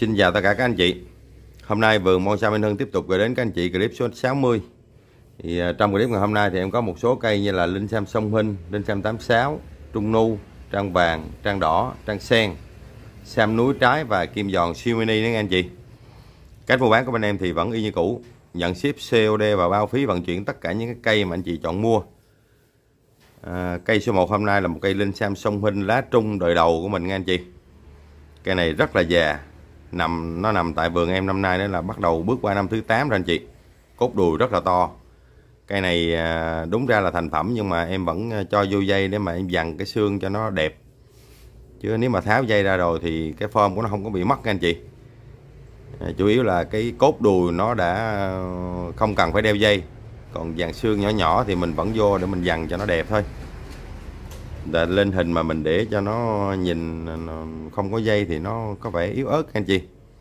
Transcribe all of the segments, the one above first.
Xin chào tất cả các anh chị. Hôm nay vườn bonsai Minh Hưng tiếp tục gửi đến các anh chị clip số 60. Trong clip ngày hôm nay thì em có một số cây như là linh sam sông Hinh, linh sam 86, trung nu, trang vàng, trang đỏ, trang sen, sam núi trái và kim giòn siêu mini đó anh chị. Cách mua bán của bên em thì vẫn y như cũ, nhận ship COD và bao phí vận chuyển tất cả những cái cây mà anh chị chọn mua. Cây số 1 hôm nay là một cây linh sam sông Hinh lá trung đời đầu của mình nha anh chị. Cây này rất là già, nó nằm tại vườn em năm nay đó là bắt đầu bước qua năm thứ 8 rồi anh chị. Cốt đùi rất là to. Cây này đúng ra là thành phẩm nhưng mà em vẫn cho vô dây để mà em dằn cái xương cho nó đẹp. Chứ nếu mà tháo dây ra rồi thì cái form của nó không có bị mất nha anh chị. Chủ yếu là cái cốt đùi nó đã không cần phải đeo dây. Còn dàn xương nhỏ nhỏ thì mình vẫn vô để mình dằn cho nó đẹp thôi. Để lên hình mà mình để cho nó nhìn không có dây thì nó có vẻ yếu ớt anh chị.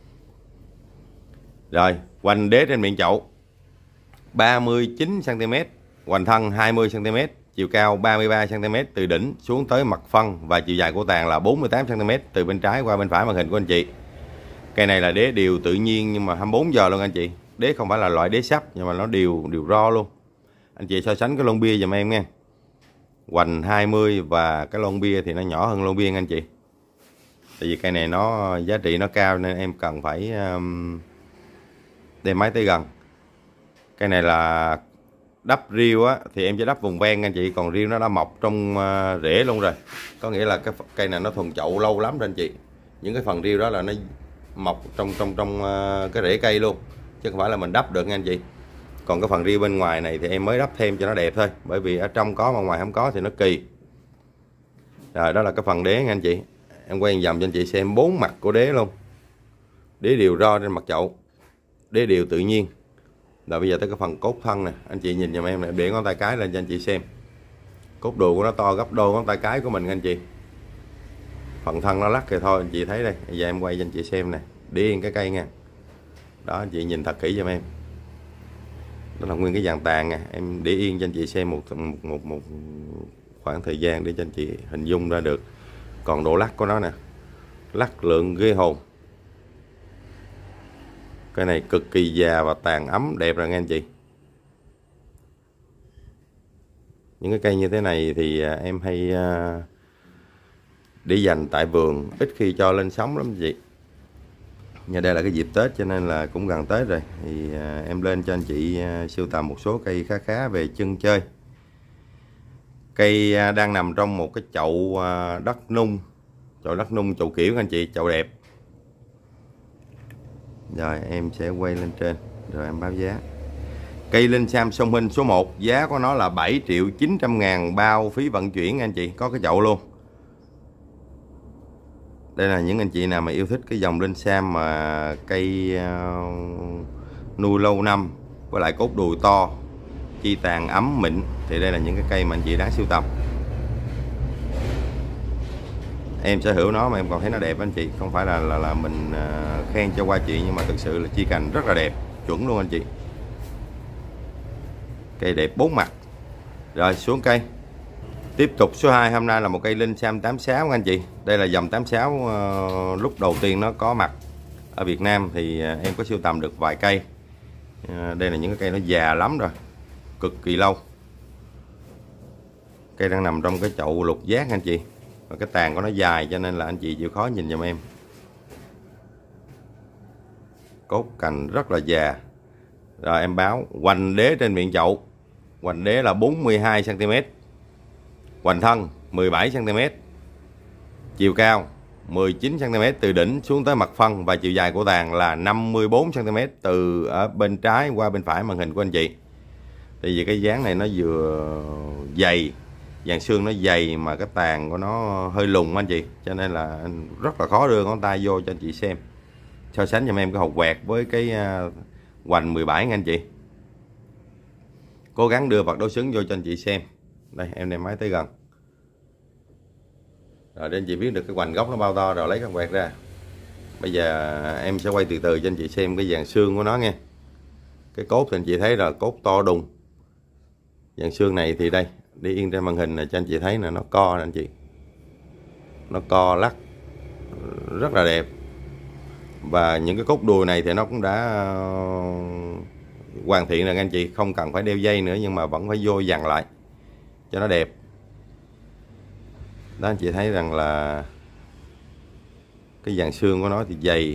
Rồi, hoành đế trên miệng chậu 39 cm, hoành thân 20 cm, chiều cao 33 cm từ đỉnh xuống tới mặt phân và chiều dài của tàn là 48 cm từ bên trái qua bên phải màn hình của anh chị. Cây này là đế đều tự nhiên nhưng mà 24 giờ luôn anh chị. Đế không phải là loại đế sắp nhưng mà nó đều ro luôn. Anh chị so sánh cái lon bia giùm em nha. Hoành 20 và cái lon bia thì nó nhỏ hơn lon bia anh chị. Tại vì cây này nó giá trị nó cao nên em cần phải đem máy tới gần. Cây này là đắp riêu á thì em sẽ đắp vùng ven anh chị, còn riêu nó đã mọc trong rễ luôn rồi. Có nghĩa là cái cây này nó thuần chậu lâu lắm rồi anh chị. Những cái phần riêu đó là nó mọc trong cái rễ cây luôn, chứ không phải là mình đắp được nha anh chị. Còn cái phần riêu bên ngoài này thì em mới đắp thêm cho nó đẹp thôi, bởi vì ở trong có mà ngoài không có thì nó kỳ. Rồi đó là cái phần đế nha anh chị. Em quay vòng cho anh chị xem 4 mặt của đế luôn. Đế đều ro trên mặt chậu, đế đều tự nhiên. Rồi bây giờ tới cái phần cốt thân nè, anh chị nhìn giùm em này, để ngón tay cái lên cho anh chị xem. Cốt đùi của nó to gấp đôi ngón tay cái của mình anh chị. Phần thân nó lắc thì thôi anh chị thấy đây. Bây giờ em quay cho anh chị xem nè, để yên cái cây nha. Đó anh chị nhìn thật kỹ giùm em. Đó là nguyên cái dàn tàn nè, em để yên cho anh chị xem một khoảng thời gian để cho anh chị hình dung ra được. Còn độ lắc của nó nè, lắc lượng ghê hồn. Cái này cực kỳ già và tàn ấm đẹp rồi nghe anh chị. Những cái cây như thế này thì em hay để dành tại vườn, ít khi cho lên sóng lắm chị. Nhà đây là cái dịp Tết cho nên là cũng gần Tết rồi thì em lên cho anh chị sưu tầm một số cây khá về chân chơi. Cây đang nằm trong một cái chậu đất nung, chậu kiểu anh chị, chậu đẹp. Rồi em sẽ quay lên trên rồi em báo giá. Cây linh sam sông Hinh số 1 giá của nó là 7.900.000 bao phí vận chuyển anh chị, có cái chậu luôn. Đây là những anh chị nào mà yêu thích cái dòng linh sam mà cây nuôi lâu năm với lại cốt đùi to, chi tàn ấm mịn thì đây là những cái cây mà anh chị đáng sưu tầm. Em sở hữu nó mà em còn thấy nó đẹp anh chị, không phải là mình khen cho qua chị, nhưng mà thực sự là chi cành rất là đẹp, chuẩn luôn anh chị. Cây đẹp 4 mặt. Rồi xuống cây. Tiếp tục số 2 hôm nay là một cây linh sam 86 anh chị. Đây là dòng 86 lúc đầu tiên nó có mặt ở Việt Nam thì em có sưu tầm được vài cây. Đây là những cái cây nó già lắm rồi, cực kỳ lâu. Cây đang nằm trong cái chậu lục giác anh chị. Và cái tàn của nó dài cho nên là anh chị chịu khó nhìn giùm em. Cốt cành rất là già. Rồi em báo hoành đế trên miệng chậu. Hoành đế là 42 cm. Hoành thân 17 cm. Chiều cao 19 cm từ đỉnh xuống tới mặt phân và chiều dài của tàn là 54 cm từ ở bên trái qua bên phải màn hình của anh chị. Tại vì cái dáng này nó vừa dày, dàn xương nó dày mà cái tàn của nó hơi lùng anh chị, cho nên là rất là khó đưa ngón tay vô cho anh chị xem. So sánh cho em cái hột quẹt với cái hoành 17 nha anh chị. Cố gắng đưa vật đối xứng vô cho anh chị xem. Đây em đem máy tới gần rồi để anh chị biết được cái hoành gốc nó bao to rồi lấy cái quẹt ra. Bây giờ em sẽ quay từ từ cho anh chị xem cái dàn xương của nó nha. Cái cốt thì anh chị thấy là cốt to đùng. Dàn xương này thì đây, đi yên trên màn hình này cho anh chị thấy là nó co nè anh chị. Nó co lắc rất là đẹp. Và những cái cốt đùi này thì nó cũng đã hoàn thiện rồi anh chị, không cần phải đeo dây nữa, nhưng mà vẫn phải vô dằn lại cho nó đẹp. Đó anh chị thấy rằng là cái dàn xương của nó thì dày,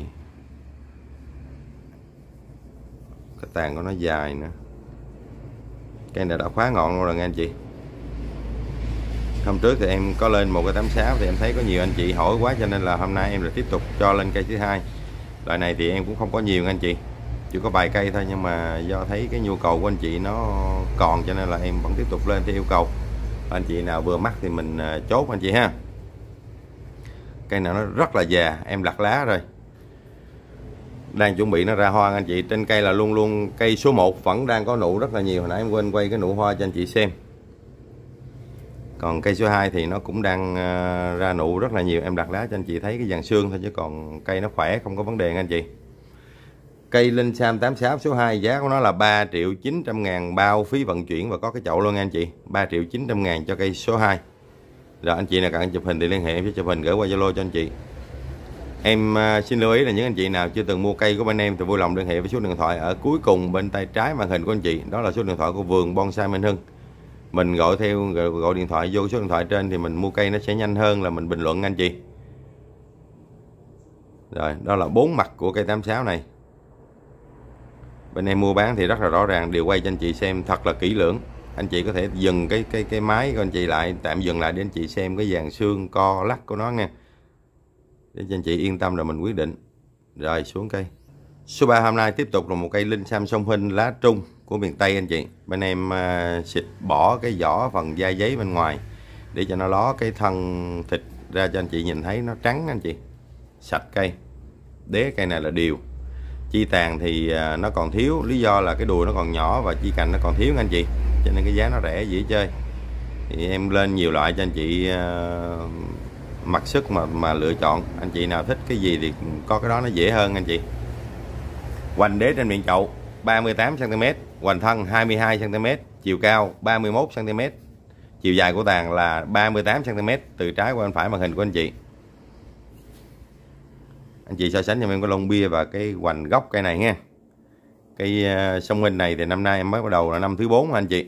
cái tàn của nó dài nữa. Cây này đã khóa ngọn rồi nha anh chị. Hôm trước thì em có lên một cái 86 thì em thấy có nhiều anh chị hỏi quá, cho nên là hôm nay em lại tiếp tục cho lên cây thứ hai. Loại này thì em cũng không có nhiều anh chị, chỉ có vài cây thôi, nhưng mà do thấy cái nhu cầu của anh chị nó còn, cho nên là em vẫn tiếp tục lên theo yêu cầu. Anh chị nào vừa mắt thì mình chốt anh chị ha. Cây nào nó rất là già, em lặt lá rồi, đang chuẩn bị nó ra hoa anh chị. Trên cây là luôn luôn cây số 1 vẫn đang có nụ rất là nhiều. Hồi nãy em quên quay cái nụ hoa cho anh chị xem. Còn cây số 2 thì nó cũng đang ra nụ rất là nhiều. Em đặt lá cho anh chị thấy cái dàn xương thôi, chứ còn cây nó khỏe, không có vấn đề anh chị. Cây Linh Sam 86 số 2 giá của nó là 3.900.000 bao phí vận chuyển và có cái chậu luôn nha anh chị. 3.900.000 cho cây số 2. Rồi anh chị nào cần chụp hình thì liên hệ em sẽ chụp hình gửi qua Zalo cho anh chị. Em xin lưu ý là những anh chị nào chưa từng mua cây của bên em thì vui lòng liên hệ với số điện thoại ở cuối cùng bên tay trái màn hình của anh chị. Đó là số điện thoại của vườn bonsai Minh Hưng. Mình gọi điện thoại vô số điện thoại trên thì mình mua cây nó sẽ nhanh hơn là mình bình luận anh chị. Rồi, đó là 4 mặt của cây 86 này. Bên em mua bán thì rất là rõ ràng, đều quay cho anh chị xem thật là kỹ lưỡng. Anh chị có thể dừng cái máy của anh chị lại, tạm dừng lại để anh chị xem cái dàn xương co lắc của nó nha, để cho anh chị yên tâm rồi mình quyết định. Rồi xuống cây số 3 hôm nay tiếp tục là một cây Linh Sam sông Hinh lá trung của miền Tây anh chị. Bên em xịt bỏ cái vỏ phần da giấy bên ngoài để cho nó ló cái thân thịt ra cho anh chị nhìn thấy nó trắng anh chị. Sạch cây. Đế cây này là đều. Chi tàn thì nó còn thiếu, lý do là cái đùi nó còn nhỏ và chi cành nó còn thiếu anh chị, cho nên cái giá nó rẻ dễ chơi. Thì em lên nhiều loại cho anh chị mặc sức mà lựa chọn. Anh chị nào thích cái gì thì có cái đó nó dễ hơn anh chị. Hoành đế trên miệng chậu 38 cm, hoành thân 22 cm, chiều cao 31 cm, chiều dài của tàn là 38 cm từ trái qua bên phải màn hình của anh chị. Anh chị so sánh cho em cái lông bia và cái hoành gốc cây này nha. Cây sông Hinh này thì năm nay em mới bắt đầu là năm thứ 4 anh chị,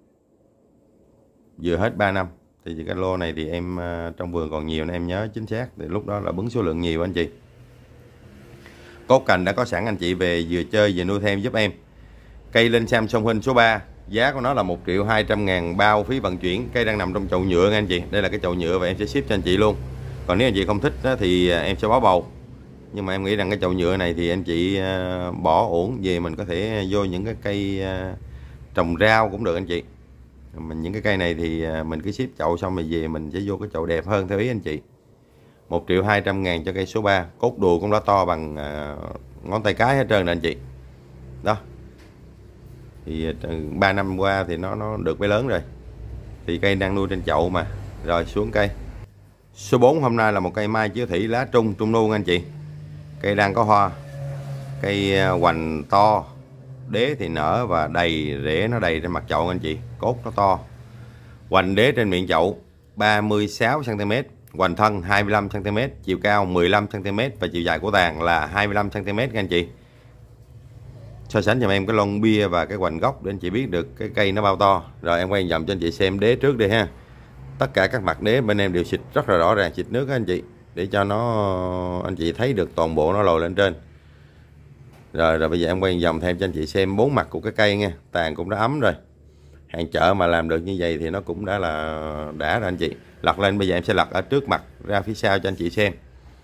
vừa hết 3 năm. Thì cái lô này thì em trong vườn còn nhiều nên em nhớ chính xác, thì lúc đó là bứng số lượng nhiều anh chị. Cốt cành đã có sẵn anh chị, về vừa chơi vừa nuôi thêm giúp em. Cây Linh Sam sông Hinh số 3 giá của nó là 1.200.000 bao phí vận chuyển. Cây đang nằm trong chậu nhựa nha anh chị. Đây là cái chậu nhựa và em sẽ ship cho anh chị luôn. Còn nếu anh chị không thích đó, thì em sẽ bó bầu. Nhưng mà em nghĩ rằng cái chậu nhựa này thì anh chị bỏ uổng về, mình có thể vô những cái cây trồng rau cũng được anh chị. Những cái cây này thì mình cứ ship chậu xong rồi về mình sẽ vô cái chậu đẹp hơn theo ý anh chị. 1.200.000 cho cây số 3. Cốt đùi cũng đã to bằng ngón tay cái hết trơn nè anh chị. Đó. Thì 3 năm qua thì nó được mấy lớn rồi. Thì cây đang nuôi trên chậu mà. Rồi xuống cây số 4 hôm nay là một cây mai chiếu thủy lá trung nu anh chị. Cây đang có hoa. Cây hoành to, đế thì nở và đầy rễ, nó đầy trên mặt chậu anh chị. Cốt nó to. Hoành đế trên miệng chậu 36 cm, hoành thân 25 cm, chiều cao 15 cm và chiều dài của tàn là 25 cm anh chị. So sánh cho em cái lông bia và cái hoành gốc để anh chị biết được cái cây nó bao to. Rồi em quay vòng cho anh chị xem đế trước đi ha. Tất cả các mặt đế bên em đều xịt rất là rõ ràng, xịt nước anh chị, để cho nó anh chị thấy được toàn bộ nó lồi lên trên. Rồi bây giờ em quay vòng thêm cho anh chị xem 4 mặt của cái cây nha. Tàn cũng đã ấm rồi. Hàng chợ mà làm được như vậy thì nó cũng đã rồi anh chị. Lật lên, bây giờ em sẽ lật ở trước mặt ra phía sau cho anh chị xem.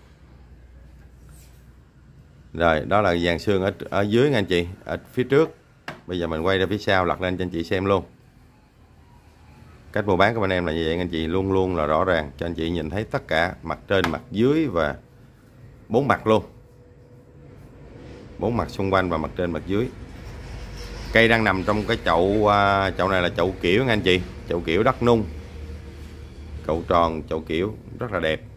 Rồi đó là dàn xương ở dưới nha anh chị, ở phía trước. Bây giờ mình quay ra phía sau, lật lên cho anh chị xem luôn. Cách mua bán của bên em là như vậy anh chị, luôn luôn là rõ ràng cho anh chị nhìn thấy tất cả mặt trên, mặt dưới và 4 mặt luôn. 4 mặt xung quanh và mặt trên, mặt dưới. Cây đang nằm trong cái chậu này là chậu kiểu nha anh chị, chậu kiểu đất nung, chậu tròn, chậu kiểu rất là đẹp.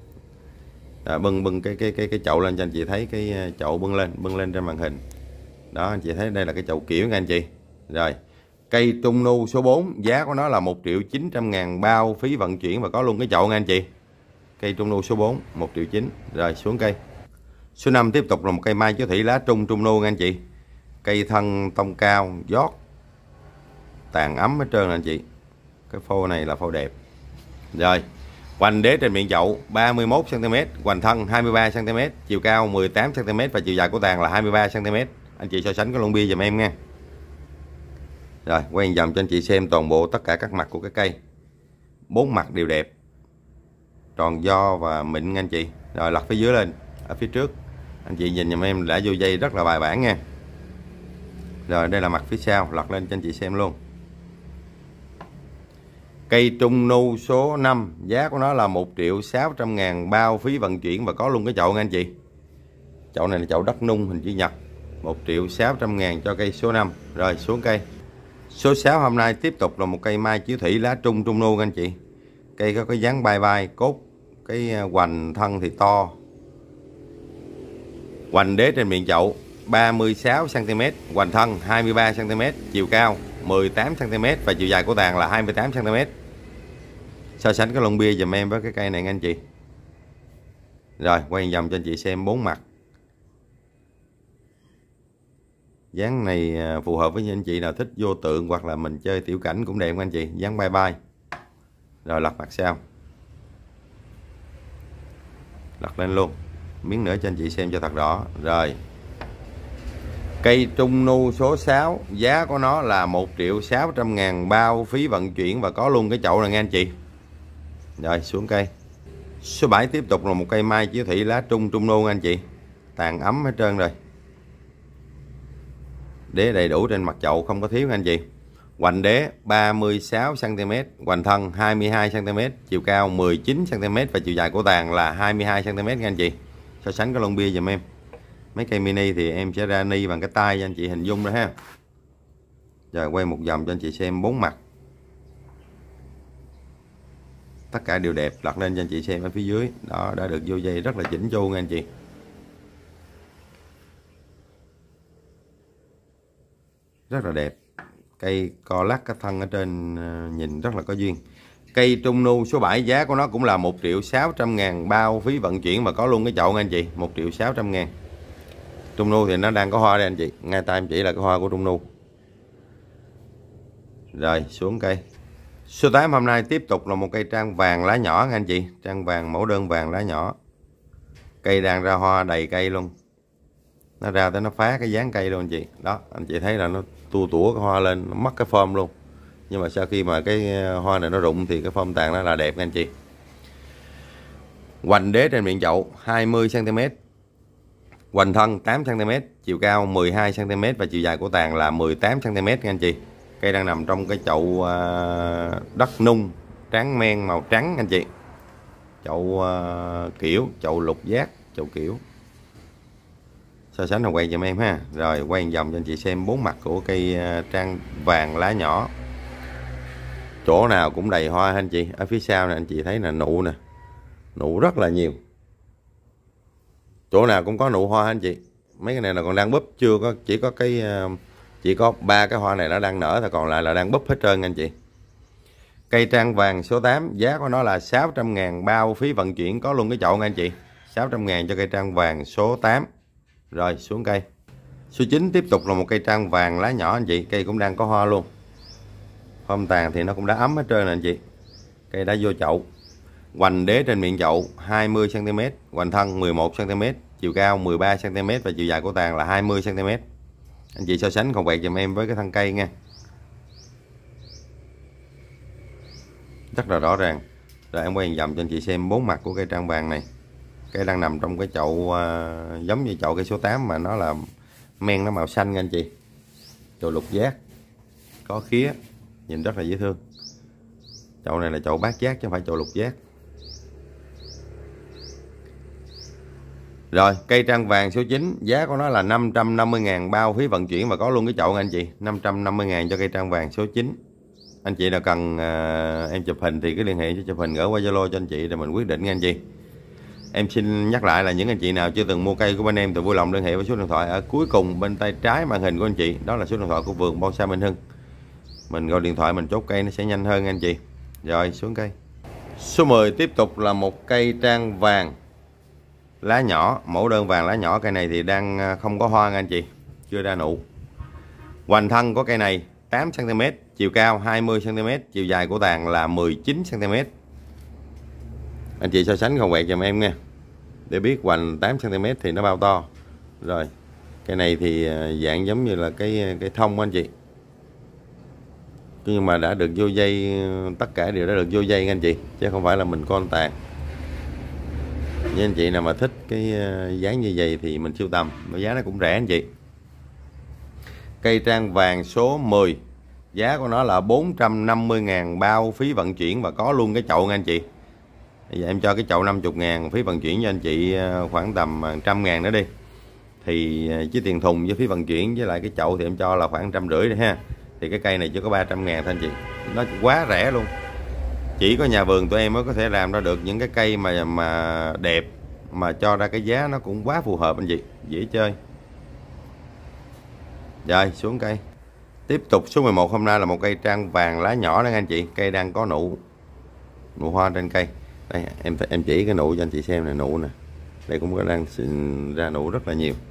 Bưng cái chậu lên cho anh chị thấy cái chậu bưng lên trên màn hình. Đó anh chị thấy đây là cái chậu kiểu nha anh chị. Rồi cây trung nu số 4 giá của nó là 1.900.000 bao phí vận chuyển và có luôn cái chậu nha anh chị. Cây trung nu số 4 1.900.000. Rồi xuống cây Số 5 tiếp tục là một cây mai chiếu thủy lá trung trung nô nha anh chị. Cây thân tông cao, giót, tàn ấm hết trơn nè anh chị. Cái phô này là phô đẹp. Rồi, hoành đế trên miệng chậu 31 cm, hoành thân 23 cm, chiều cao 18 cm và chiều dài của tàn là 23 cm. Anh chị so sánh cái lon bia giùm em nha. Rồi, quay vòng cho anh chị xem toàn bộ tất cả các mặt của cái cây. 4 mặt đều đẹp, tròn do và mịn nha anh chị. Rồi lật phía dưới lên, ở phía trước anh chị nhìn giùm em đã vô dây rất là bài bản nha. Rồi đây là mặt phía sau, lật lên cho anh chị xem luôn. Cây trung nu số 5, giá của nó là 1.600.000 bao phí vận chuyển và có luôn cái chậu nha anh chị. Chậu này là chậu đất nung hình chữ nhật. 1.600.000 cho cây số 5. Rồi xuống cây số 6 hôm nay tiếp tục là một cây mai chiếu thủy lá trung trung nu nha anh chị. Cây có cái dáng bay bay, cốt cái hoành thân thì to. Hoành đế trên miệng chậu 36 cm, hoành thân 23 cm, chiều cao 18 cm và chiều dài của tàn là 28 cm. So sánh cái lon bia giùm em với cái cây này nha anh chị. Rồi quay vòng cho anh chị xem 4 mặt. Dáng này phù hợp với anh chị nào thích vô tượng hoặc là mình chơi tiểu cảnh cũng đẹp nha anh chị. Dáng bay bay. Rồi lật mặt sau, lật lên luôn miếng nữa cho anh chị xem cho thật rõ. Rồi cây trung nu số 6, giá của nó là 1.600.000 bao phí vận chuyển và có luôn cái chậu này nha anh chị. Rồi xuống cây số 7 tiếp tục là một cây mai chiếu thủy lá trung trung nu nha anh chị. Tàn ấm hết trơn rồi, đế đầy đủ trên mặt chậu không có thiếu nha anh chị. Hoành đế 36 cm, hoành thân 22 cm, chiều cao 19 cm và chiều dài của tàn là 22 cm nha anh chị. So sánh cái lon bia giùm em. Mấy cây mini thì em sẽ ra ni bằng cái tay cho anh chị hình dung đó ha. Rồi quay một vòng cho anh chị xem 4 mặt. Tất cả đều đẹp, lật lên cho anh chị xem ở phía dưới. Đó, đã được vô dây rất là chỉnh chu nha anh chị. Rất là đẹp. Cây co lắc cái thân ở trên nhìn rất là có duyên. Cây trung nu số 7, giá của nó cũng là 1.600.000 bao phí vận chuyển và có luôn cái chậu nha anh chị. 1.600.000. Trung nu thì nó đang có hoa đây anh chị. Ngay tay em chỉ là cái hoa của trung nu. Rồi xuống cây số 8 hôm nay tiếp tục là một cây trang vàng lá nhỏ nha anh chị. Trang vàng mẫu đơn vàng lá nhỏ. Cây đang ra hoa đầy cây luôn. Nó ra tới nó phá cái dáng cây luôn anh chị. Đó anh chị thấy là nó tua tủa cái hoa lên, nó mất cái form luôn. Nhưng mà sau khi mà cái hoa này nó rụng thì cái form tàn nó là đẹp nha anh chị. Hoành đế trên miệng chậu 20 cm, hoành thân 8 cm, chiều cao 12 cm và chiều dài của tàn là 18 cm nha anh chị. Cây đang nằm trong cái chậu đất nung tráng men màu trắng anh chị. Chậu kiểu, chậu lục giác, chậu kiểu. So sánh rồi quay giùm em ha. Rồi quay vòng cho anh chị xem 4 mặt của cây trang vàng lá nhỏ. Chỗ nào cũng đầy hoa anh chị. Ở phía sau này anh chị thấy là nụ nè. Nụ rất là nhiều. Chỗ nào cũng có nụ hoa anh chị. Mấy cái này là còn đang búp, chưa có, chỉ có 3 cái hoa này nó đang nở, còn lại là đang búp hết trơn anh chị. Cây trang vàng số 8, giá của nó là 600.000 bao phí vận chuyển, có luôn cái chậu nha anh chị. 600.000 cho cây trang vàng số 8. Rồi xuống cây số 9 tiếp tục là một cây trang vàng lá nhỏ anh chị. Cây cũng đang có hoa luôn. Form tàn thì nó cũng đã ấm hết trơn nè anh chị. Cây đã vô chậu. Hoành đế trên miệng chậu 20 cm, hoành thân 11 cm, chiều cao 13 cm và chiều dài của tàn là 20 cm. Anh chị so sánh còn quẹt giùm em với cái thân cây nha. Rất là rõ ràng. Rồi em quay vòng cho anh chị xem 4 mặt của cây trang vàng này. Cây đang nằm trong cái chậu giống như chậu cây số 8 mà nó là men nó màu xanh nha anh chị. Chậu lục giác, có khía, nhìn rất là dễ thương. Chậu này là chậu bát giác chứ không phải chậu lục giác. Rồi cây trang vàng số 9, giá của nó là 550.000 bao phí vận chuyển và có luôn cái chậu nha anh chị. 550.000 cho cây trang vàng số 9. Anh chị nào cần em chụp hình thì cứ liên hệ cho chụp hình, gửi qua Zalo cho anh chị rồi mình quyết định nha anh chị. Em xin nhắc lại là những anh chị nào chưa từng mua cây của bên em thì vui lòng liên hệ với số điện thoại ở cuối cùng bên tay trái màn hình của anh chị. Đó là số điện thoại của vườn bonsai Minh Hưng. Mình gọi điện thoại mình chốt cây nó sẽ nhanh hơn anh chị. Rồi xuống cây số 10 tiếp tục là một cây trang vàng lá nhỏ, mẫu đơn vàng lá nhỏ. Cây này thì đang không có hoa nha anh chị, chưa ra nụ. Hoành thân của cây này 8 cm, chiều cao 20 cm, chiều dài của tàn là 19 cm. Anh chị so sánh không quẹt giùm em nha, để biết hoành 8 cm thì nó bao to. Rồi, cây này thì dạng giống như là cái thông anh chị, nhưng mà đã được vô dây, tất cả đều đã được vô dây anh chị, chứ không phải là mình con tàn. Với anh chị nào mà thích cái dáng như vậy thì mình sưu tầm, giá nó cũng rẻ anh chị. Cây trang vàng số 10, giá của nó là 450.000 bao phí vận chuyển và có luôn cái chậu nha anh chị. Bây giờ em cho cái chậu 50.000 phí vận chuyển cho anh chị khoảng tầm 100.000 nữa đi. Thì với tiền thùng với phí vận chuyển với lại cái chậu thì em cho là khoảng 150 đi ha. Thì cái cây này chỉ có 300.000 thôi anh chị. Nó quá rẻ luôn. Chỉ có nhà vườn tụi em mới có thể làm ra được những cái cây mà đẹp, mà cho ra cái giá nó cũng quá phù hợp anh chị, dễ chơi. Rồi xuống cây. Tiếp tục số 11 hôm nay là một cây trang vàng lá nhỏ đó anh chị. Cây đang có nụ hoa trên cây. Đây em chỉ cái nụ cho anh chị xem này, nụ nè. Đây cũng có đang ra nụ rất là nhiều.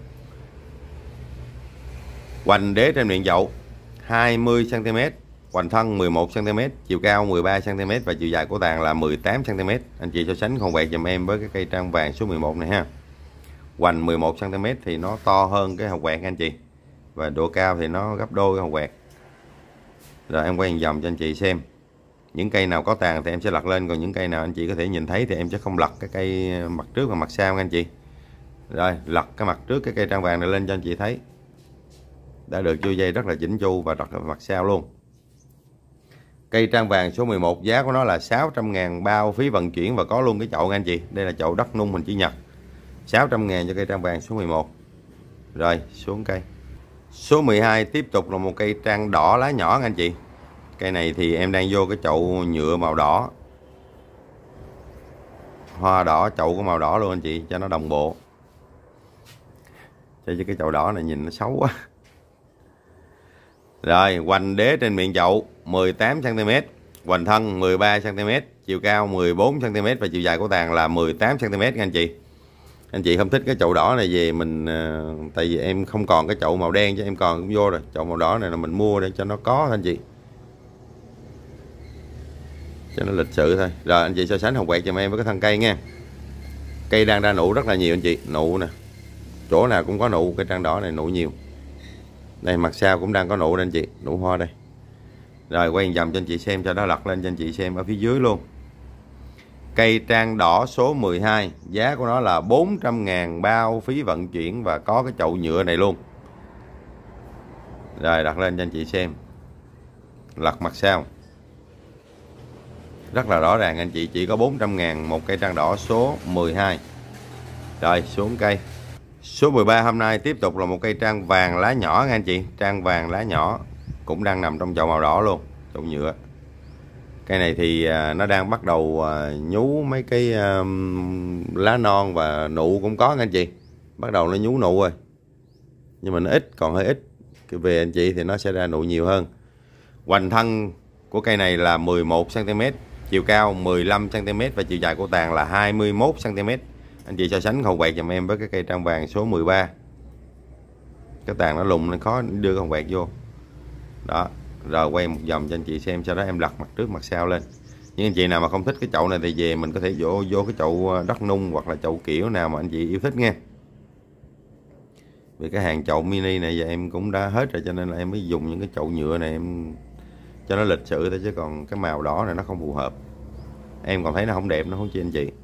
Hoành đế trên miệng chậu 20 cm, hoành thân 11 cm, chiều cao 13 cm và chiều dài của tàn là 18 cm. Anh chị so sánh không quẹt giùm em với cái cây trang vàng số 11 này ha. Hoành 11 cm thì nó to hơn cái hột quẹt anh chị, và độ cao thì nó gấp đôi cái hột quẹt. Rồi em quay vòng cho anh chị xem. Những cây nào có tàn thì em sẽ lật lên, còn những cây nào anh chị có thể nhìn thấy thì em sẽ không lật cái cây mặt trước và mặt sau nha anh chị. Rồi lật cái mặt trước cái cây trang vàng này lên cho anh chị thấy. Đã được chui dây rất là chỉnh chu và lật mặt sau luôn. Cây trang vàng số 11 giá của nó là 600.000 bao phí vận chuyển và có luôn cái chậu nha anh chị. Đây là chậu đất nung hình chữ nhật. 600.000 cho cây trang vàng số 11. Rồi xuống cây. Số 12 tiếp tục là một cây trang đỏ lá nhỏ nha anh chị. Cây này thì em đang vô cái chậu nhựa màu đỏ. Hoa đỏ, chậu của màu đỏ luôn anh chị, cho nó đồng bộ. Cho cái chậu đỏ này nhìn nó xấu quá. Rồi, hoành đế trên miệng chậu 18 cm, hoành thân 13 cm, chiều cao 14 cm và chiều dài của tàn là 18 cm nha anh chị. Anh chị không thích cái chậu đỏ này về mình, tại vì em không còn cái chậu màu đen chứ em còn cũng vô rồi. Chậu màu đỏ này là mình mua để cho nó có anh chị, cho nó lịch sự thôi. Rồi anh chị so sánh hồng quẹt cho em với cái thân cây nha. Cây đang ra nụ rất là nhiều anh chị, nụ nè, chỗ nào cũng có nụ. Cây trang đỏ này nụ nhiều. Đây mặt sau cũng đang có nụ đây anh chị, nụ hoa đây. Rồi quay vòng cho anh chị xem, cho nó lật lên cho anh chị xem ở phía dưới luôn. Cây trang đỏ số 12, giá của nó là 400.000 bao phí vận chuyển và có cái chậu nhựa này luôn. Rồi đặt lên cho anh chị xem. Lật mặt sau. Rất là rõ ràng anh chị, chỉ có 400.000 một cây trang đỏ số 12. Rồi xuống cây. Số 13 hôm nay tiếp tục là một cây trang vàng lá nhỏ nha anh chị. Trang vàng lá nhỏ cũng đang nằm trong chậu màu đỏ luôn, chậu nhựa. Cây này thì nó đang bắt đầu nhú mấy cái lá non và nụ cũng có nha anh chị. Bắt đầu nó nhú nụ rồi, nhưng mà nó ít, còn hơi ít. Về anh chị thì nó sẽ ra nụ nhiều hơn. Hoành thân của cây này là 11 cm, chiều cao 15 cm và chiều dài của tàn là 21 cm. Anh chị so sánh hồng quẹt giùm em với cái cây trang vàng số 13. Cái tàn nó lùng nên khó đưa cái hồng quẹt vô. Đó. Rồi quay một vòng cho anh chị xem, sau đó em lật mặt trước mặt sau lên. Nhưng anh chị nào mà không thích cái chậu này thì về mình có thể vô cái chậu đất nung hoặc là chậu kiểu nào mà anh chị yêu thích nha. Vì cái hàng chậu mini này giờ em cũng đã hết rồi, cho nên là em mới dùng những cái chậu nhựa này em cho nó lịch sự thôi, chứ còn cái màu đỏ này nó không phù hợp. Em còn thấy nó không đẹp, nó không chi anh chị.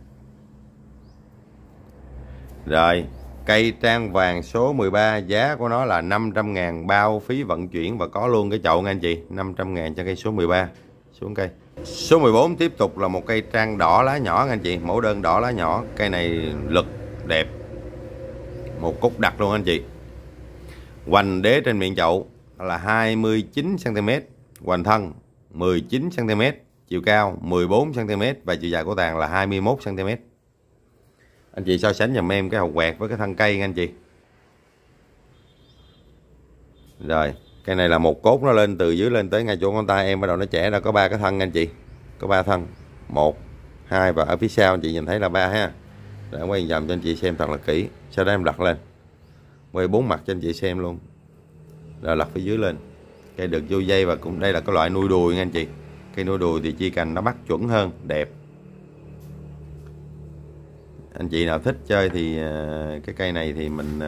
Rồi, cây trang vàng số 13, giá của nó là 500.000 bao phí vận chuyển và có luôn cái chậu nha anh chị. 500.000 cho cây số 13. Xuống cây. Số 14 tiếp tục là một cây trang đỏ lá nhỏ nha anh chị. Mẫu đơn đỏ lá nhỏ. Cây này lực đẹp, một cúc đặc luôn anh chị. Hoành đế trên miệng chậu là 29 cm, hoành thân 19 cm, chiều cao 14 cm và chiều dài của tàn là 21 cm. Anh chị so sánh giùm em cái hột quẹt với cái thân cây nha anh chị. Rồi, cây này là một cốt nó lên từ dưới lên tới ngay chỗ con tay em, bắt đầu nó chẻ ra có 3 cái thân nha anh chị. Có 3 thân. 1, 2 và ở phía sau anh chị nhìn thấy là 3 ha. Rồi em quay vòng cho anh chị xem thật là kỹ. Sau đó em lật lên, quay 4 mặt cho anh chị xem luôn. Rồi lật phía dưới lên. Cây được vô dây và cũng đây là cái loại nuôi đùi nha anh chị. Cây nuôi đùi thì chia cành nó bắt chuẩn hơn, đẹp. Anh chị nào thích chơi thì cái cây này thì mình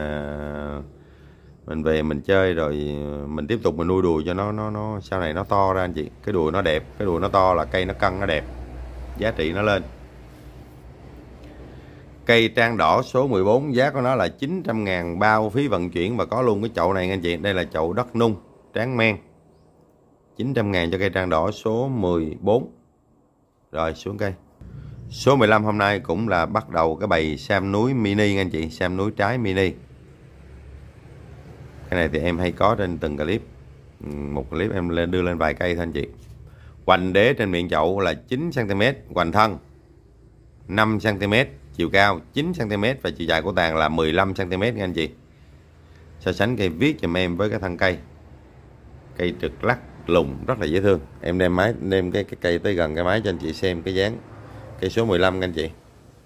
về mình chơi rồi mình tiếp tục mình nuôi đùi cho nó sau này nó to ra anh chị. Cái đùi nó đẹp, cái đùi nó to là cây nó cân nó đẹp, giá trị nó lên. Cây trang đỏ số 14 giá của nó là 900.000 bao phí vận chuyển và có luôn cái chậu này nha anh chị. Đây là chậu đất nung tráng men. 900.000 cho cây trang đỏ số 14. Rồi xuống cây. Số 15 hôm nay cũng là bắt đầu cái bầy sam núi mini nha anh chị, sam núi trái mini. Cái này thì em hay có trên từng clip. Một clip em đưa lên vài cây thôi anh chị. Hoành đế trên miệng chậu là 9 cm, hoành thân 5 cm, chiều cao 9 cm và chiều dài của tàn là 15 cm nha anh chị. So sánh cây viết giùm em với cái thân cây. Cây trực lắc lùng rất là dễ thương. Em đem cái cây tới gần cái máy cho anh chị xem cái dáng. Cây số 15 nha anh chị.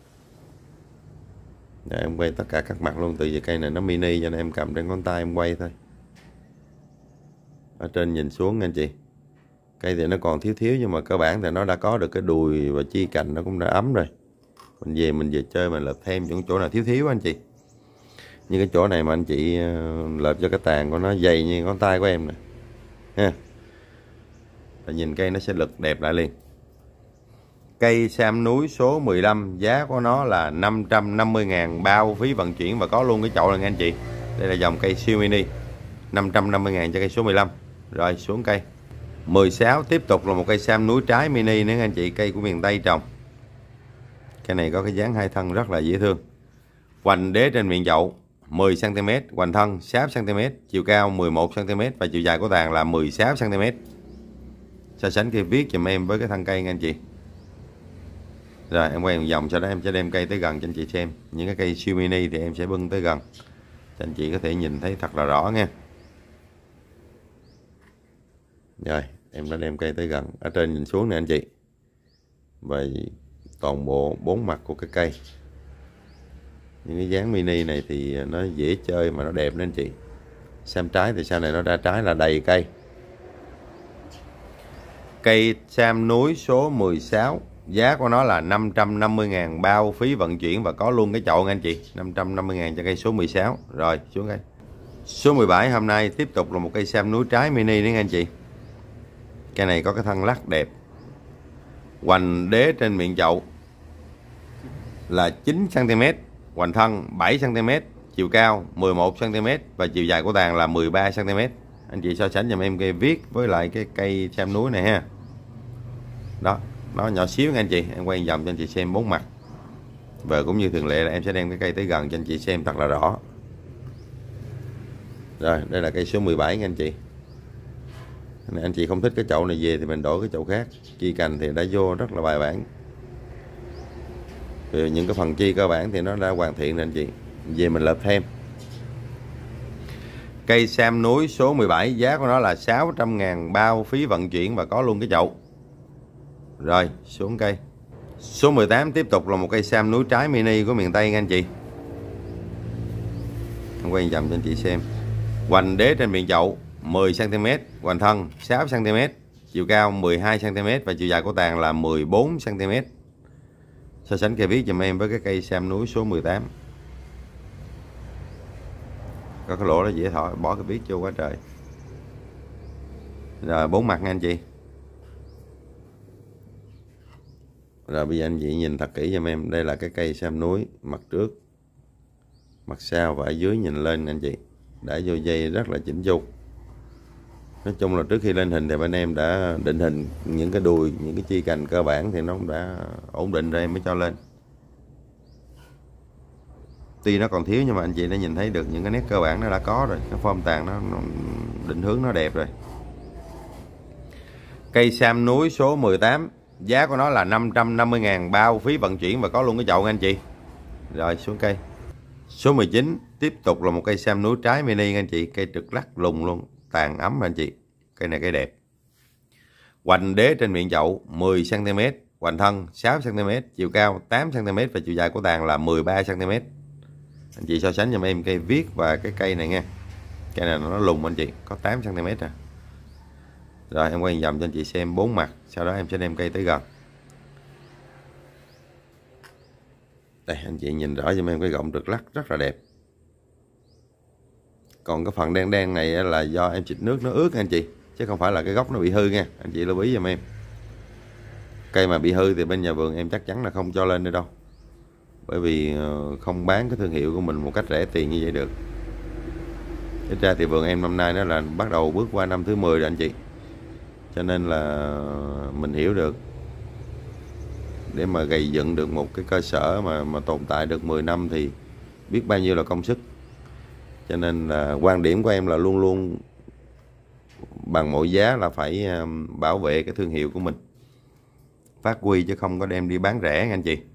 Để em quay tất cả các mặt luôn, từ vì cây này nó mini cho nên em cầm trên ngón tay em quay thôi. Ở trên nhìn xuống nha anh chị. Cây thì nó còn thiếu nhưng mà cơ bản thì nó đã có được cái đùi và chi cành nó cũng đã ấm rồi. Mình về chơi mình lợp thêm những chỗ nào thiếu anh chị. Như cái chỗ này mà anh chị lợp cho cái tàn của nó dày như ngón tay của em nè ha. Và nhìn cây nó sẽ lực đẹp lại liền. Cây sam núi số 15 giá của nó là 550.000 bao phí vận chuyển và có luôn cái chậu này nha anh chị. Đây là dòng cây siêu mini. 550.000 cho cây số 15. Rồi xuống cây 16 tiếp tục là một cây sam núi trái mini nữa nha anh chị, cây của miền Tây trồng. Cây này có cái dáng hai thân rất là dễ thương. Hoành đế trên miệng chậu 10 cm, hoành thân 6 cm, chiều cao 11 cm và chiều dài của tàn là 16 cm. So sánh cây viết giùm em với cái thân cây nha anh chị. Rồi em quay một vòng, sau đó em sẽ đem cây tới gần cho anh chị xem. Những cái cây siêu mini thì em sẽ bưng tới gần cho anh chị có thể nhìn thấy thật là rõ nha. Rồi em đã đem cây tới gần. Ở trên nhìn xuống nè anh chị. Và toàn bộ 4 mặt của cái cây. Những cái dáng mini này thì nó dễ chơi mà nó đẹp nữa anh chị. Sam trái thì sau này nó ra trái là đầy cây. Cây sam núi số 16 giá của nó là 550.000 bao phí vận chuyển và có luôn cái chậu nha anh chị. 550.000 cho cây số 16. Rồi xuống cây. Số 17 hôm nay tiếp tục là một cây sam núi trái mini nữa nha anh chị. Cây này có cái thân lắc đẹp. Hoành đế trên miệng chậu là 9 cm, hoành thân 7 cm, chiều cao 11 cm và chiều dài của tàn là 13 cm. Anh chị so sánh giùm em cây viết với lại cái cây sam núi này ha. Đó, nó nhỏ xíu nha anh chị. Em quay vòng cho anh chị xem 4 mặt. Và cũng như thường lệ là em sẽ đem cái cây tới gần cho anh chị xem thật là rõ. Rồi, đây là cây số 17 nha anh chị. Anh chị không thích cái chậu này về thì mình đổi cái chậu khác. Chi cành thì đã vô rất là bài bản. Rồi những cái phần chi cơ bản thì nó đã hoàn thiện rồi anh chị. Về mình lợp thêm. Cây sam núi số 17 giá của nó là 600.000 bao phí vận chuyển và có luôn cái chậu. Rồi xuống cây. Số 18 tiếp tục là một cây sam núi trái mini của miền Tây nha anh chị. Em quay vòng cho anh chị xem. Hoành đế trên miệng chậu 10 cm, hoành thân 6 cm, chiều cao 12 cm và chiều dài của tàn là 14 cm. So sánh cây viết giùm em với cái cây sam núi số 18. Có cái lỗ đó dễ thổi, bỏ cái viết vô quá trời. Rồi 4 mặt nha anh chị. Rồi bây giờ anh chị nhìn thật kỹ giùm em. Đây là cái cây sam núi mặt trước, mặt sau và ở dưới nhìn lên anh chị. Đã vô dây rất là chỉnh chu. Nói chung là trước khi lên hình thì bên em đã định hình những cái đùi, những cái chi cành cơ bản thì nó cũng đã ổn định rồi em mới cho lên. Tuy nó còn thiếu nhưng mà anh chị đã nhìn thấy được những cái nét cơ bản nó đã có rồi. Cái form tàn nó định hướng nó đẹp rồi. Cây sam núi số 18 giá của nó là 550.000 bao phí vận chuyển và có luôn cái chậu nha anh chị. Rồi xuống cây. Số 19 tiếp tục là một cây sam núi trái mini nha anh chị. Cây trực lắc lùng luôn, tàn ấm anh chị. Cây này cây đẹp. Hoành đế trên miệng chậu 10 cm, hoành thân 6 cm, chiều cao 8 cm và chiều dài của tàn là 13 cm. Anh chị so sánh cho em cây viết và cái cây này nha. Cây này nó lùn anh chị, có 8 cm à. Rồi em quay vòng cho anh chị xem 4 mặt, sau đó em sẽ đem cây tới gần. Đây anh chị nhìn rõ cho em cái gọng trượt lắc rất là đẹp. Còn cái phần đen đen này là do em xịt nước nó ướt anh chị, chứ không phải là cái gốc nó bị hư nha. Anh chị lưu ý giùm em. Cây mà bị hư thì bên nhà vườn em chắc chắn là không cho lên đây đâu. Bởi vì không bán cái thương hiệu của mình một cách rẻ tiền như vậy được. Thực ra thì vườn em năm nay nó là bắt đầu bước qua năm thứ 10 rồi anh chị. Cho nên là mình hiểu được, để mà gây dựng được một cái cơ sở mà tồn tại được 10 năm thì biết bao nhiêu là công sức. Cho nên là quan điểm của em là luôn luôn bằng mọi giá là phải bảo vệ cái thương hiệu của mình, phát huy chứ không có đem đi bán rẻ anh chị.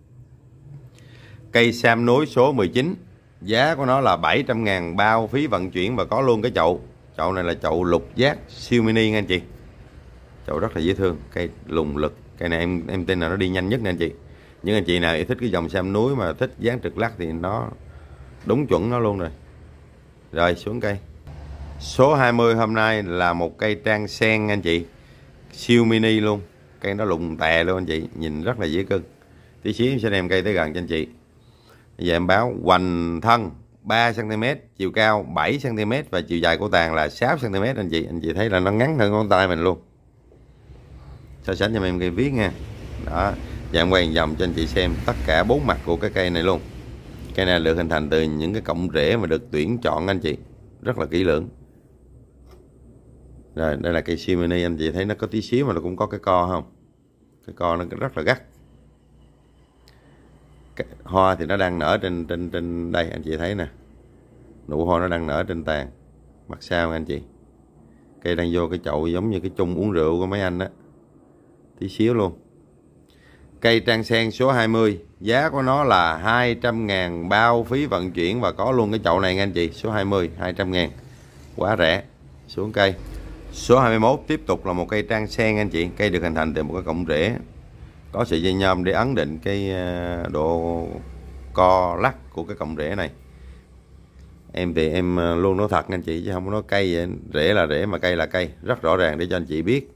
Cây sam núi số 19, giá của nó là 700.000 bao phí vận chuyển và có luôn cái chậu. Chậu này là chậu lục giác siêu mini anh chị. Chậu rất là dễ thương, cây lùng lực. Cây này em tin là nó đi nhanh nhất nha anh chị. Những anh chị nào thích cái dòng sam núi mà thích dáng trượt lắc thì nó đúng chuẩn nó luôn rồi. Rồi xuống cây số 20 hôm nay là một cây trang sen anh chị, siêu mini luôn. Cây nó lùng tè luôn anh chị, nhìn rất là dễ cưng. Tí xíu em sẽ đem cây tới gần cho anh chị. Bây giờ em báo hoành thân 3 cm, chiều cao 7 cm và chiều dài của tàn là 6 cm anh chị. Anh chị thấy là nó ngắn hơn ngón tay mình luôn. So sánh cho em cây viết nha. Đó, và em quay vòng cho anh chị xem tất cả 4 mặt của cái cây này luôn. Cây này được hình thành từ những cái cọng rễ mà được tuyển chọn anh chị, rất là kỹ lưỡng. Rồi đây là cây siêu mini, anh chị thấy nó có tí xíu mà nó cũng có cái co không? Cái co nó rất là gắt. Cái hoa thì nó đang nở trên đây anh chị thấy nè. Nụ hoa nó đang nở trên tàn. Mặt sau anh chị. Cây đang vô cái chậu giống như cái chung uống rượu của mấy anh đó. Tí xíu luôn. Cây trang sen số 20, giá của nó là 200.000 bao phí vận chuyển và có luôn cái chậu này nha anh chị. Số 20 200.000, quá rẻ. Xuống cây số 21 tiếp tục là một cây trang sen anh chị. Cây được hình thành từ một cái cọng rễ, có sợi dây nhôm để ấn định cái độ co lắc của cái cọng rễ này. Em thì em luôn nói thật anh chị, chứ không có nói cây vậy. Rễ là rễ mà cây là cây, rất rõ ràng để cho anh chị biết.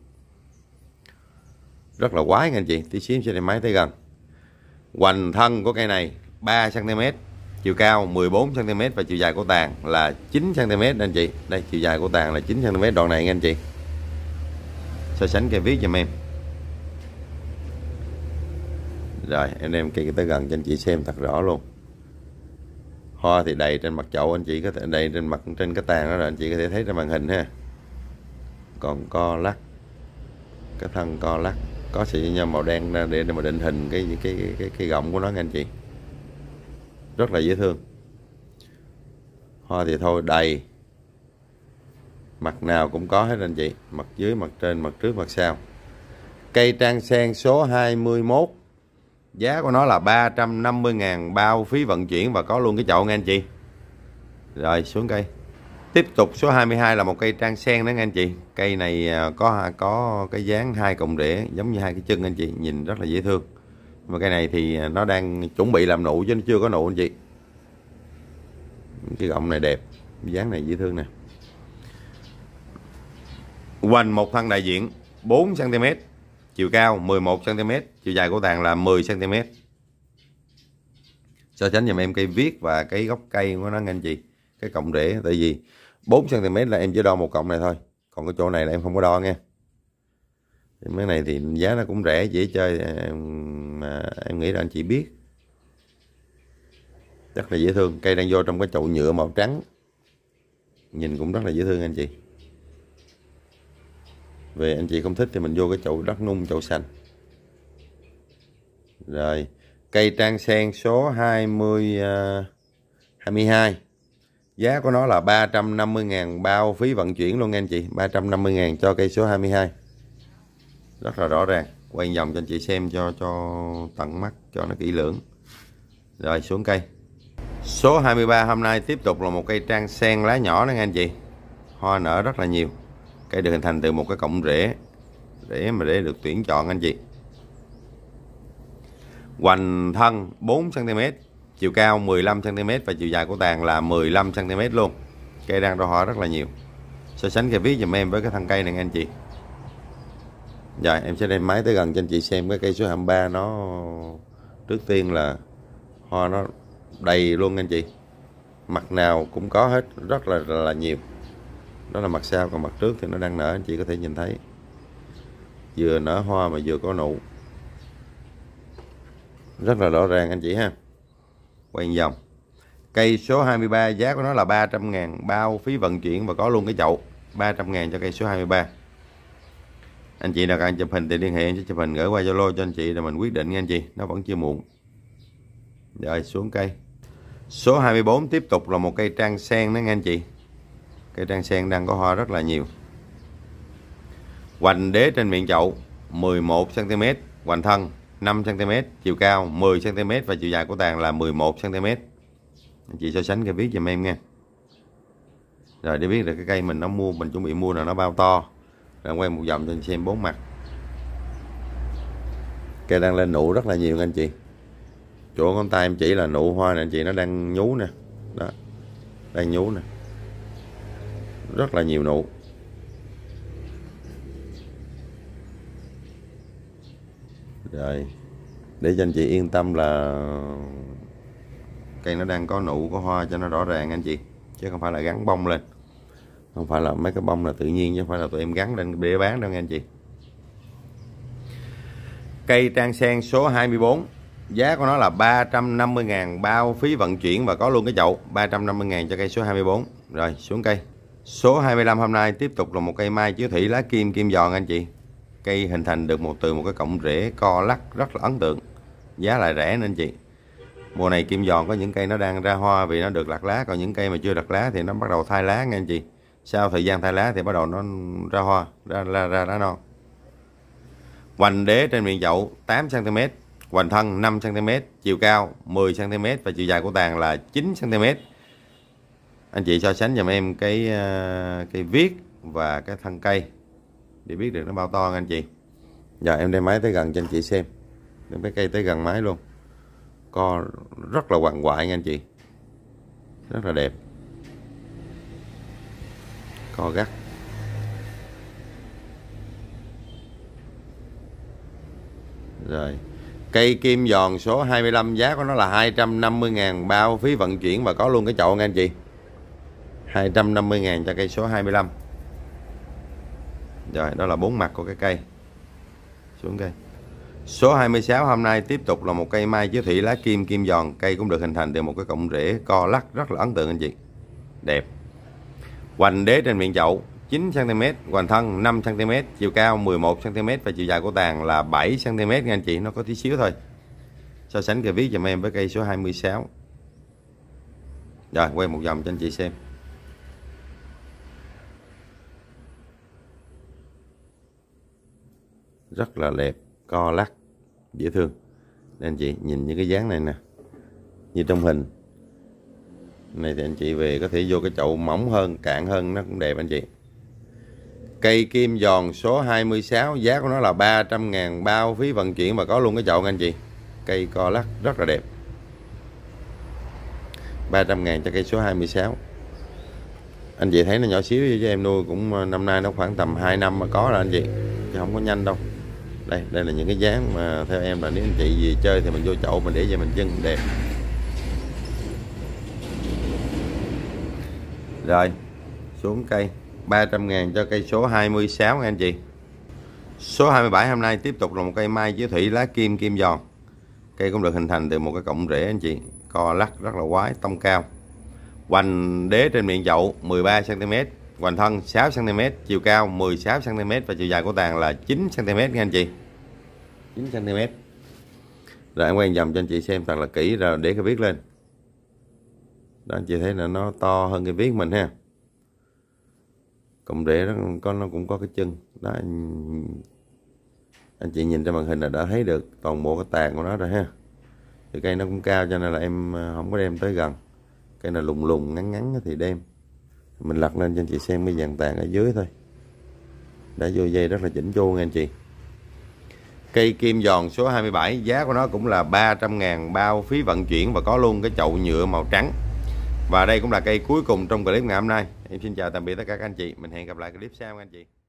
Rất là quái nha anh chị. Tí xíu sẽ đem máy tới gần. Hoành thân của cây này 3 cm, chiều cao 14 cm và chiều dài của tàn là 9 cm anh chị. Đây, chiều dài của tàn là 9 cm đoạn này nha anh chị. So sánh cây viết giùm em. Rồi em đem cây tới gần cho anh chị xem thật rõ luôn. Hoa thì đầy trên mặt chậu, anh chị có thể đầy trên cái tàn đó rồi anh chị có thể thấy trên màn hình ha. Còn co lắc, cái thân co lắc, có sợi dây nhôm màu đen để mà định hình cái gọng của nó nha anh chị. Rất là dễ thương. Hoa thì thôi đầy, mặt nào cũng có hết anh chị, mặt dưới, mặt trên, mặt trước, mặt sau. Cây trang sen số 21, giá của nó là 350.000 bao phí vận chuyển và có luôn cái chậu nha anh chị. Rồi xuống cây. Tiếp tục số 22 là một cây trang sen đó nha anh chị. Cây này có cái dáng hai cọng rễ giống như hai cái chân anh chị, nhìn rất là dễ thương. Mà cây này thì nó đang chuẩn bị làm nụ chứ nó chưa có nụ anh chị. Cái gọng này đẹp, dáng này dễ thương nè. Hoành một thân đại diện 4 cm, chiều cao 11 cm, chiều dài của tàn là 10 cm. So sánh giùm em cây viết và cái gốc cây của nó nha anh chị. Cái cọng rễ, tại vì 4 cm là em chỉ đo một cọng này thôi, còn cái chỗ này là em không có đo nha. Cái này thì giá nó cũng rẻ, dễ chơi, mà em nghĩ là anh chị biết. Rất là dễ thương. Cây đang vô trong cái chậu nhựa màu trắng, nhìn cũng rất là dễ thương anh chị. Về anh chị không thích thì mình vô cái chậu đất nung, chậu xanh. Rồi cây trang sen số 22, giá của nó là 350.000 bao phí vận chuyển luôn nha anh chị. 350.000 cho cây số 22. Rất là rõ ràng. Quay vòng cho anh chị xem cho tận mắt, cho nó kỹ lưỡng. Rồi xuống cây số 23 hôm nay tiếp tục là một cây trang sen lá nhỏ đó nha anh chị. Hoa nở rất là nhiều. Cây được hình thành từ một cái cọng rễ mà để được tuyển chọn anh chị. Hoành thân 4 cm, chiều cao 15 cm và chiều dài của tàn là 15 cm luôn. Cây đang ra hoa rất là nhiều. So sánh cây viết giùm em với cái thân cây này anh chị. Rồi em sẽ đem máy tới gần cho anh chị xem cái cây số 23 nó trước tiên là hoa nó đầy luôn anh chị. Mặt nào cũng có hết, rất là nhiều. Đó là mặt sau, còn mặt trước thì nó đang nở, anh chị có thể nhìn thấy. Vừa nở hoa mà vừa có nụ. Rất là rõ ràng anh chị ha. Quay vòng. Cây số 23 giá của nó là 300.000 bao phí vận chuyển và có luôn cái chậu. 300.000 cho cây số 23. Anh chị nào cần chụp hình thì liên hệ cho chụp hình gửi qua Zalo cho anh chị để mình quyết định nha anh chị, nó vẫn chưa muộn. Rồi xuống cây. Số 24 tiếp tục là một cây trang sen đó nha anh chị. Cây trang sen đang có hoa rất là nhiều. Hoành đế trên miệng chậu 11 cm, hoành thân 5 cm, chiều cao 10 cm và chiều dài của tàn là 11 cm. Anh chị so sánh cây viết giùm em nha. Rồi để biết được cái cây mình chuẩn bị mua là nó bao to. Rồi quay một vòng cho anh xem 4 mặt. Cây đang lên nụ rất là nhiều anh chị. Chỗ con tay em chỉ là nụ hoa này anh chị, nó đang nhú nè. Đó. Đang nhú nè. Rất là nhiều nụ. Rồi. Để cho anh chị yên tâm là cây nó đang có nụ có hoa cho nó rõ ràng anh chị, chứ không phải là gắn bông lên. Không phải là mấy cái bông là tự nhiên, chứ không phải là tụi em gắn lên để bán đâu nha anh chị. Cây trang sen số 24 giá của nó là 350.000 bao phí vận chuyển và có luôn cái chậu. 350.000 cho cây số 24. Rồi xuống cây. Số 25 hôm nay tiếp tục là một cây mai chiếu thủy lá kim kim giòn anh chị. Cây hình thành được từ một cái cọng rễ co lắc rất là ấn tượng. Giá lại rẻ nên anh chị. Mùa này kim giòn có những cây nó đang ra hoa vì nó được lặt lá, còn những cây mà chưa lặt lá thì nó bắt đầu thay lá nha anh chị. Sau thời gian thay lá thì bắt đầu nó ra hoa, ra lá non. Hoành đế trên miệng chậu 8 cm, hoành thân 5 cm, chiều cao 10 cm và chiều dài của tàn là 9 cm. Anh chị so sánh giùm em cái viết và cái thân cây để biết được nó bao to nha anh chị. Giờ em đem máy tới gần cho anh chị xem. Đem cái cây tới gần máy luôn. Co rất là hoàng hoại nha anh chị. Rất là đẹp. Co gắt. Rồi. Cây kim giòn số 25 giá của nó là 250.000 bao phí vận chuyển và có luôn cái chậu nha anh chị. 250.000 cho cây số 25. Rồi, đó là 4 mặt của cái cây. Xuống cây. Số 26 hôm nay tiếp tục là một cây mai chiếu thủy lá kim kim giòn. Cây cũng được hình thành từ một cái cọng rễ co lắc rất là ấn tượng anh chị. Đẹp. Hoành đế trên miệng chậu 9 cm, hoành thân 5 cm, chiều cao 11 cm và chiều dài của tàn là 7 cm nha anh chị, nó có tí xíu thôi. So sánh cây viết giùm em với cây số 26. Rồi, quay một vòng cho anh chị xem. Rất là đẹp, co lắc, dễ thương. Để anh chị nhìn những cái dáng này nè. Như trong hình. Này thì anh chị về có thể vô cái chậu mỏng hơn, cạn hơn nó cũng đẹp anh chị. Cây kim giòn số 26 giá của nó là 300.000 bao phí vận chuyển và có luôn cái chậu anh chị. Cây co lắc rất là đẹp. 300.000 cho cây số 26. Anh chị thấy nó nhỏ xíu chứ em nuôi cũng năm nay nó khoảng tầm 2 năm mà có rồi anh chị, chứ không có nhanh đâu. Đây là những cái dáng mà theo em là nếu anh chị gì chơi thì mình vô chậu mình để về mình trưng đẹp. Rồi xuống cây. 300.000 cho cây số 26 nha anh chị. Số 27 hôm nay tiếp tục là một cây mai chiếu thủy lá kim kim giòn. Cây cũng được hình thành từ một cái cọng rễ anh chị, co lắc rất là quái, tông cao. Hoành đế trên miệng chậu 13 cm, hoành thân 6 cm, chiều cao 16 cm và chiều dài của tàn là 9 cm nha anh chị. 9 cm. Rồi em quay vòng cho anh chị xem thật là kỹ rồi để cái viết lên. Đó anh chị thấy là nó to hơn cái viết mình ha. Cọng rễ nó cũng có cái chân. Đó anh chị nhìn trên màn hình là đã thấy được toàn bộ cái tàn của nó rồi ha. Thì cây nó cũng cao cho nên là em không có đem tới gần. Cây là lùng lùng ngắn ngắn thì đem. Mình lật lên cho anh chị xem cái dàn tàn ở dưới thôi. Đã vô dây rất là chỉnh chu nha anh chị. Cây kim giòn số 27, giá của nó cũng là 300.000 bao phí vận chuyển và có luôn cái chậu nhựa màu trắng. Và đây cũng là cây cuối cùng trong clip ngày hôm nay. Em xin chào tạm biệt tất cả các anh chị. Mình hẹn gặp lại clip sau các anh chị.